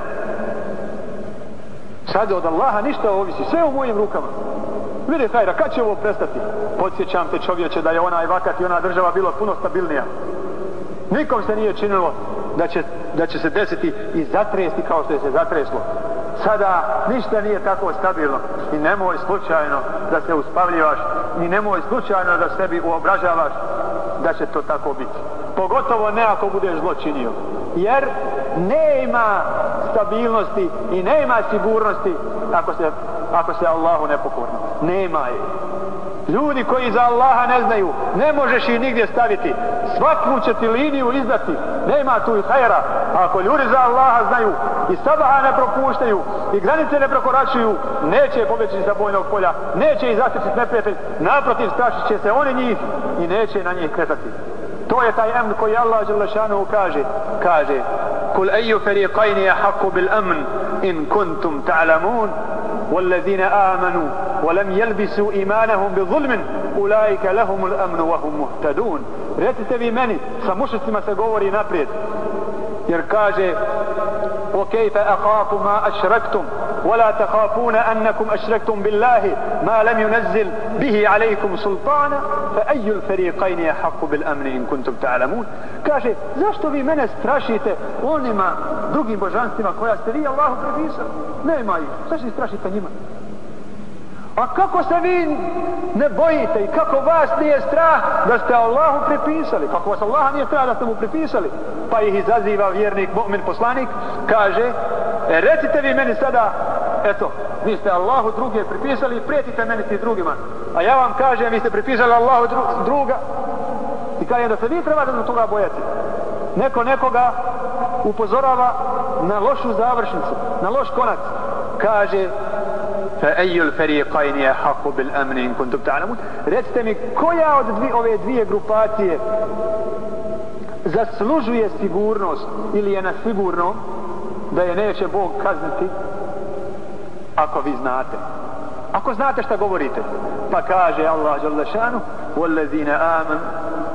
Sad od Allaha ništa ovisi, sve u mojim rukama. Vidi hajra, kad će ovo prestati? Podsjećam te čovječe da je onaj vakat i ona država bilo puno stabilnija. Nikom se nije činilo da će se desiti i zatresti kao što je se zatreslo. Sada ništa nije tako stabilno i nemoj slučajno da se uspavljivaš i nemoj slučajno da sebi uobražavaš da će to tako biti. Pogotovo ne ako budeš zlo činio. Jer nema stabilnosti i nema sigurnosti ako se Allahu nepokorno. Nema je. Ljudi koji za Allaha ne znaju, ne možeš ih nigdje staviti. Svaku će ti liniju izdati. Nema tu i hajera. A ako ljudi za Allaha znaju i sabaha ne propuštaju i granice ne prekoračuju, neće pobjeći sa bojnog polja, neće ih zaštititi neprijatelj, naprotiv strašit će se oni njih i neće na njih kretati. To je taj amn koji Allah dželle šanuhu kaže kul ayyu fariqayn ahqqu bil amn in kuntum ta'lamun والذين آمنوا ولم يلبسوا إيمانهم بظلم أولئك لهم الأمن وهم مهتدون. Recite vi meni, sa mušicima se govori naprijed, jer kaže وكيف أخاف ما أشركتم ولا تخافون أنكم أشركتم بالله ما لم ينزل به عليكم سلطانا فأي الفريقين أحق بالأمن إن كنتم تعلمون. Kaže, zašto vi mene strašite onima drugim božanstvima koja ste vi Allahu prepisali? Nema ih, zašto strašite njima? A kako se vi ne bojite i kako vas nije strah da ste Allahu prepisali? Kako vas Allah nije strah da ste mu prepisali? Pa ih izaziva vjernik, mu'min, poslanik, kaže, recite vi meni sada, eto, vi ste Allahu druge prepisali i prijetite meni ti drugima. A ja vam kažem, vi ste prepisali Allahu druga i kažem da se vi trebate za toga bojati. Neko nekoga upozorava na lošu završnicu, na loš konac. Kaže, فَأَيُّ الْفَرِيقَيْنِ أَحَقُّ بِالْأَمْنِ إِن كُنتُمْ تَعْلَمُونَ. Recite mi, koja od ove dvije grupacije zaslužuje sigurnost ili je na sigurnom da je neće Bog kazniti, ako vi znate. Ako znate šta govorite. Pa kaže Allah dželle šanu وَالَّذِينَ آمَنُوا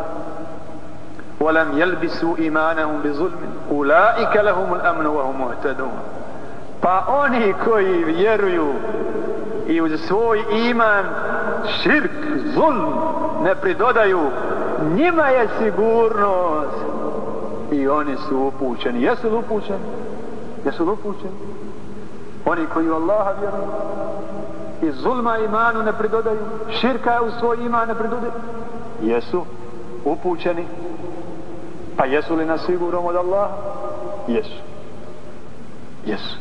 وَلَمْ يَلْبِسُوا إِيمَانَهُمْ بِظُلْمٍ أُولَئِكَ لَهُمُ الْأَمْنُ وَهُمْ مُهْتَدُونَ. Pa oni koji vjeruju i uz svoj iman širk, zulm ne pridodaju, njima je sigurnost i oni su upućeni. Jesu li upućeni? Jesu li upućeni? Oni koji u Allaha vjeruju i zulma imanu ne pridodaju, širka u svoj iman ne pridodaju, jesu upućeni. Pa jesu li na sigurnom od Allaha? Jesu. Jesu.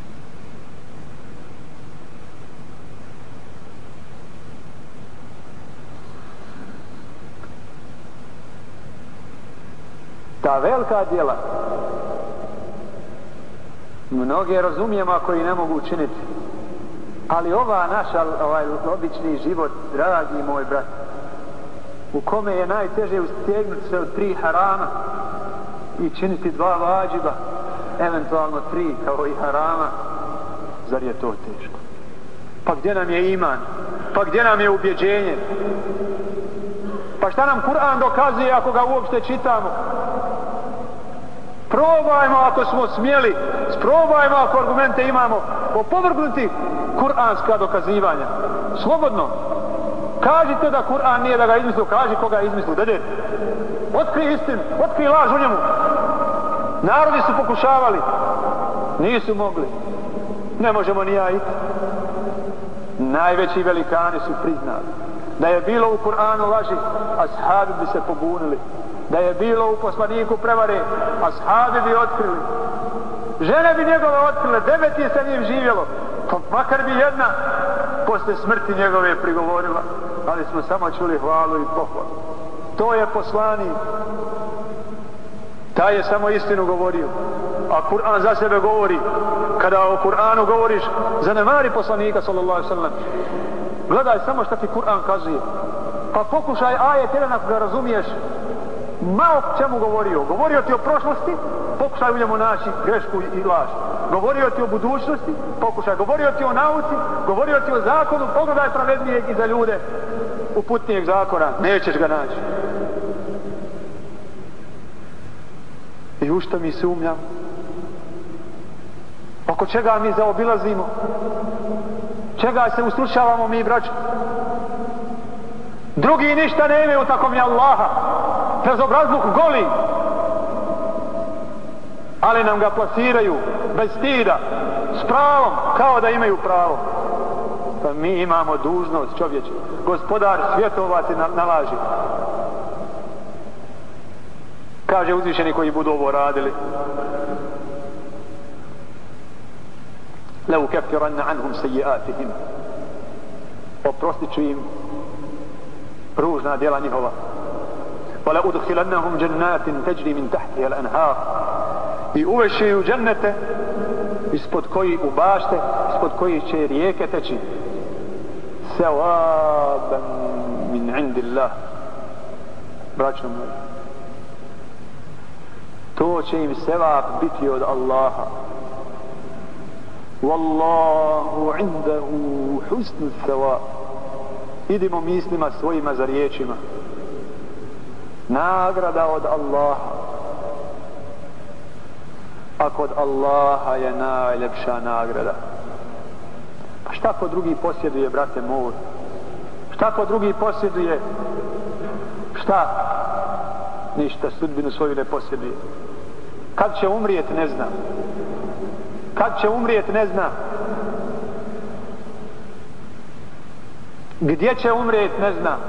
Ta velika djela mnoge razumijemo ako i ne mogu učiniti, ali ova naša, ovaj obični život, dragi moj brat, u kome je najteže ustegnuti se od 3 harama i činiti 2 vađiba, eventualno 3 kao i harama, zar je to teško? Pa gdje nam je iman? Pa gdje nam je ubjeđenje? Pa šta nam Kur'an dokazuje ako ga uopšte čitamo? Probajmo ako smo smjeli, sprobajmo ako argumente imamo, opovrgnuti kuranska dokazivanja. Slobodno. Kažite da Kur'an nije da ga izmislio, kaži koga je izmislio, dede. Otkrij istinu, otkrij laž u njemu. Narodi su pokušavali, nisu mogli. Ne možemo ni ja iti. Najveći velikani su priznali. Da je bilo u Kur'anu laži, ashabi bi se pobunili. Da je bilo u poslaniku prevare, ashabi bi otkrili. Žene bi njegove otkrile, 9 je sa njim živjelo. Pa makar bi jedna posle smrti njegove prigovorila. Ali smo samo čuli hvalu i pohvalu. To je poslanik. Taj je samo istinu govorio. A Kur'an za sebe govori. Kada o Kur'anu govoriš, zanemari poslanika sallallahu alejhi ve sellem. Gledaj samo šta ti Kur'an kazuje. Pa pokušaj ajet jedan ako ga razumiješ. Malo čemu govorio? Govorio ti o prošlosti, pokušaj u njemu naći grešku i laž. Govorio ti o budućnosti, pokušaj. Govorio ti o nauci, govorio ti o zakonu, pogledaj pravednijeg i za ljude uputnijeg zakona, nećeš ga naći. I u što mi sumnjam? Oko čega mi zaobilazimo? Čega se ustručavamo mi, braćo? Drugi ništa ne imaju tako mi Allaha. Bezobrazluk goli. Ali nam ga plasiraju bez stida, s pravom, kao da imaju pravo. Pa mi imamo dužnost, čovječe. Gospodar svjetova se nalaži. Kaže uzvišeni koji budu ovo radili. لَوْ كَفِّرَنَّ عَنْهُمْ سَيِّئَاتِهِمْ. Oprostit ću im ružna djela njihova. Wala udkhilannahum jannatin tajri min tahtiha al-anhar, i uvešće u džennete ispod koji u bašte, ispod koji će rijeke teći. Sawaban min indillah. Braćo moji, to će im sevap biti od Allaha. Wallahu indahu husnu sevap. Idimo mislima svojima za riječima. Nagrada od Allaha. A kod Allaha je najljepša nagrada. Pa šta ko drugi posjeduje, brate moj? Šta ko drugi posjeduje? Šta? Ništa, sudbinu svoju ne posjeduje. Kad će umrijeti, ne zna. Kad će umrijeti, ne zna. Gdje će umrijeti, ne zna.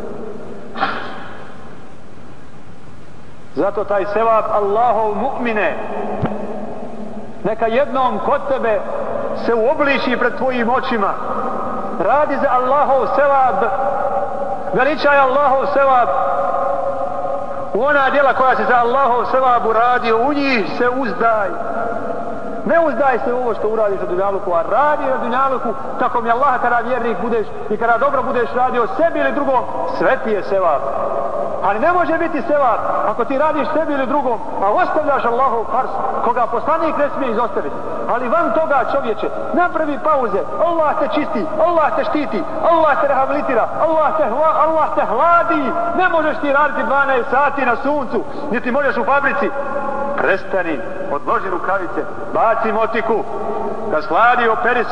Zato taj sevap Allahov mu'mine neka jednom kod tebe se uobliči pred tvojim očima. Radi za Allahov sevap, veličaj Allahov sevap. U ona djela koja se za Allahov sevap uradio, u njih se uzdaj. Ne uzdaj se u ovo što uradiš na dunjaluku, a radi na dunjaluku tako mi Allah kada vjernik budeš i kada dobro budeš radio sebi ili drugom, sve ti je sevap. Ali ne može biti sevap ako ti radiš sebi ili drugom, a ostavljaš Allahov fars, koga poslanik ne smije izostaviti. Ali van toga, čovječe, napravi pauze, Allah te čisti, Allah te štiti, Allah te rehabilitira, Allah te hladi. Ne možeš ti raditi 12 sati na suncu, niti možeš u fabrici. Prestani, odloži rukavice, baci motiku, kad sladi, operi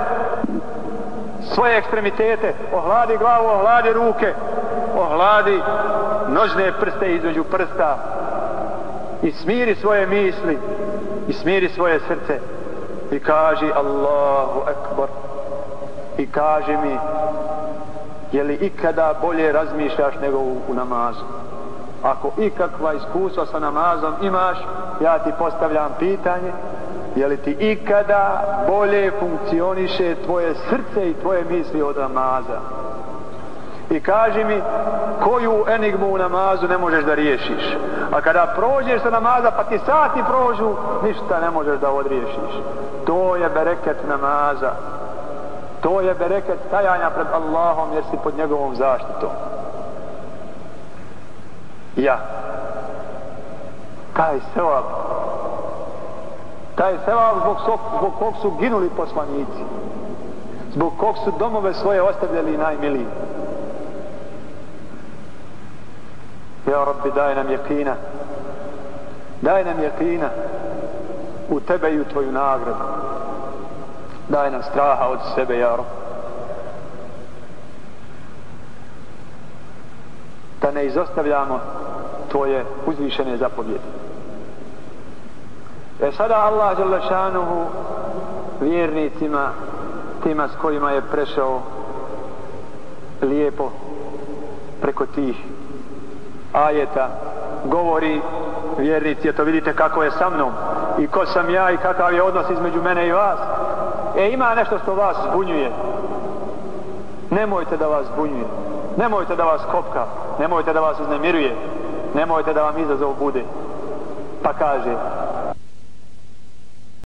svoje ekstremitete, ohladi glavu, ohladi ruke, ohladi nožne prste između prsta i smiri svoje misli i smiri svoje srce i kaži Allahu Ekber i kaži mi, je li ikada bolje razmišljaš nego u namazu? Ako ikakva iskustva sa namazom imaš, ja ti postavljam pitanje, je li ti ikada bolje funkcioniše tvoje srce i tvoje misli od namaza? I kaži mi koju enigmu u namazu ne možeš da riješiš. A kada prođeš sa namaza pa ti sati prođu, ništa ne možeš da odriješiš. To je bereket namaza. To je bereket stajanja pred Allahom jer si pod njegovom zaštitom. Ja. Taj sevap zbog kog su ginuli poslanici. Zbog kog su domove svoje ostavljali najmiliji. Ja Rabbi, daj nam jakina. Daj nam jakina u tebe i u tvoju nagradu. Daj nam straha od sebe, ja Rabbi. Da ne izostavljamo tvoje uzvišene zapovjede. Sada Allah dželle šanuhu vjernicima, tima s kojima je prešao lijepo preko tih ajeta, govori vjernici, to vidite kako je sa mnom i ko sam ja i kakav je odnos između mene i vas. Ima nešto što vas zbunjuje. Nemojte da vas zbunjuje. Nemojte da vas kopka. Nemojte da vas uznemiruje. Nemojte da vam izazov bude. Pa kaže